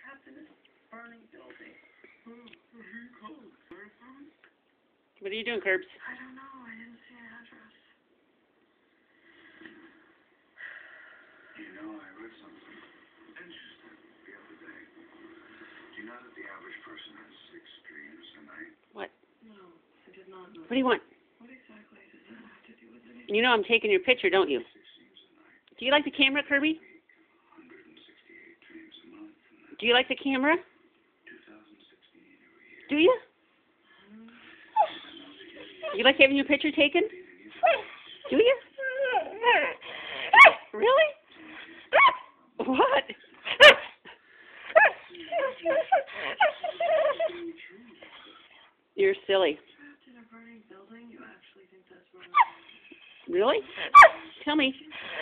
trapped in this burning building. What are you doing, Curbs? I don't know. I didn't see an address. You know, I read something interesting the other day. Do you know that the average person has 6 dreams a night? What? No, I did not know. What do you want? What exactly does that have to do with anything? You know I'm taking your picture, don't you? 6 dreams a night. Do you like the camera, Kirby? 168 dreams a month. And Do you like the camera? 2016 every year. Do you? You like having your picture taken? Do you? Really? What? You're silly. Trapped in a burning building? You actually think that's wrong? Really? Tell me.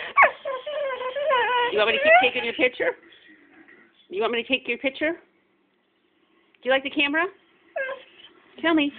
You want me to keep taking your picture? You want me to take your picture? Do you like the camera? Tell me.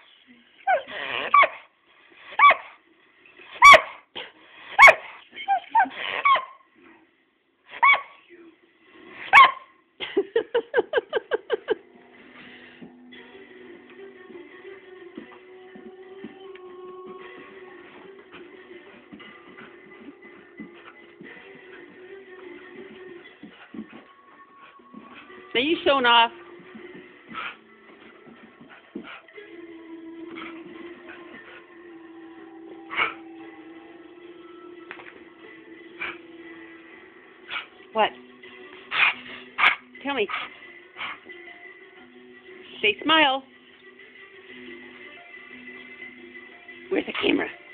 Are you showing off? What? Tell me. Say smile. Where's the camera?